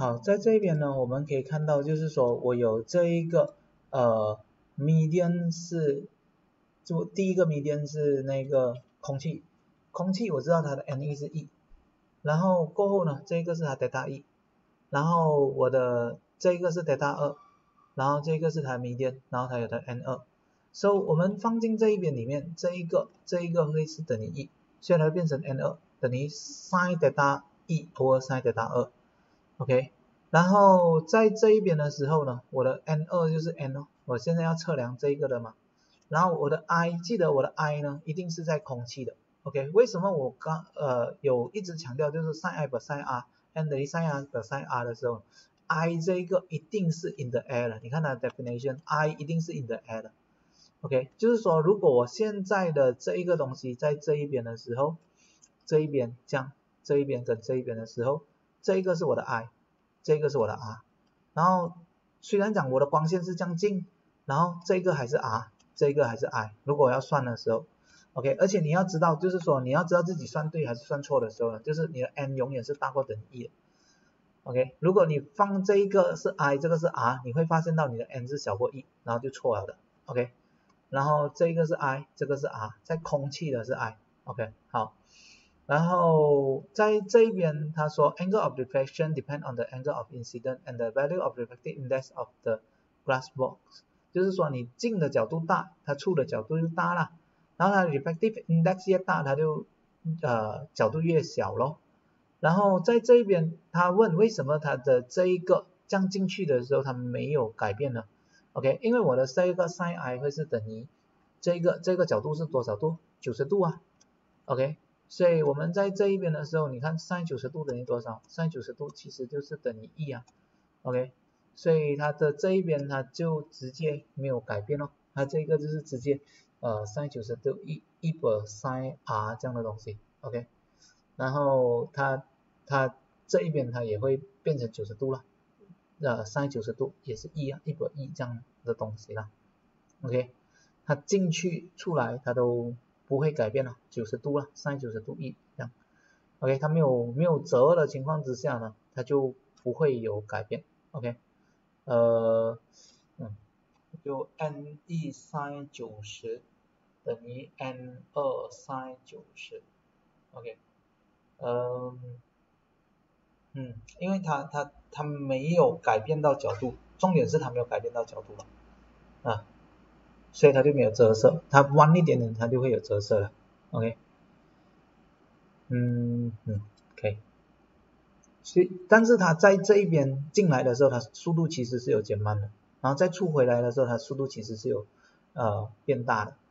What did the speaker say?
好，在这边呢，我们可以看到，就是说我有这一个median 是，就第一个 median 是那个空气，空气我知道它的 NE 是 E， 然后过后呢，这个是它 delta E， 然后我的这个是 delta 2，然后这个是它 median， 然后它有的 N2， so 我们放进这一边里面，这一个会是等于 E， 所以它会变成 N2 等于 sin delta E 或 sin delta 2。OK， 然后在这一边的时候呢，我的 N2 就是 N 哦，我现在要测量这个的嘛，然后我的 I， 记得我的 I 呢一定是在空气的 ，OK， 为什么我有一直强调就是 sin I 和 sin R，n 等于 sin R 和 sin R 的时候 ，I 这一个一定是 in the air 的，你看它的 definition，I 一定是 in the air 的 ，OK， 就是说如果我现在的这一个东西在这一边的时候，这一边这样，这一边跟这一边的时候，这一个是我的 I， 这个是我的 R， 然后虽然讲我的光线是这样近，然后这个还是 R， 这个还是 I， 如果我要算的时候 ，OK， 而且你要知道，就是说你要知道自己算对还是算错的时候呢，就是你的 N 永远是大过等于 E 的 ，OK， 如果你放这一个是 I， 这个是 R， 你会发现到你的 N 是小过 E， 然后就错了的 ，OK， 然后这个是 I， 这个是 R， 在空气的是 I，OK， 好。然后在这一边他说 angle of reflection depend on the angle of incident and the value of refractive index of the glass box， 就是说你近的角度大，它触的角度就大啦，然后它 refractive index 越大，它就角度越小咯。然后在这一边他问为什么它的这一个降进去的时候它没有改变呢 ？OK， 因为我的这一个 sin I 会是等于这个角度是多少度？90度啊 ，OK。所以我们在这一边的时候，你看 sin 90度等于多少 ？sin 90度其实就是等于 E 啊 ，OK， 所以它的这一边它就直接没有改变哦，它这个就是直接sin 90度1和 sin R 这样的东西 ，OK， 然后它这一边它也会变成90度了，sin 90度也是 E 啊，1和 E 这样的东西啦 ，OK， 它进去出来它都不会改变了，90度了，sin 90度1这样 ，OK， 它没有折的情况之下呢，它就不会有改变 ，OK， 就 NE sin 90等于 N2 sin 90 ，OK， 因为它没有改变到角度，重点是它没有改变到角度了啊，所以它就没有折射，它弯一点点它就会有折射了 ，OK， 可以。所以，但是它在这一边进来的时候，它速度其实是有减慢的，然后再出回来的时候，它速度其实是有变大的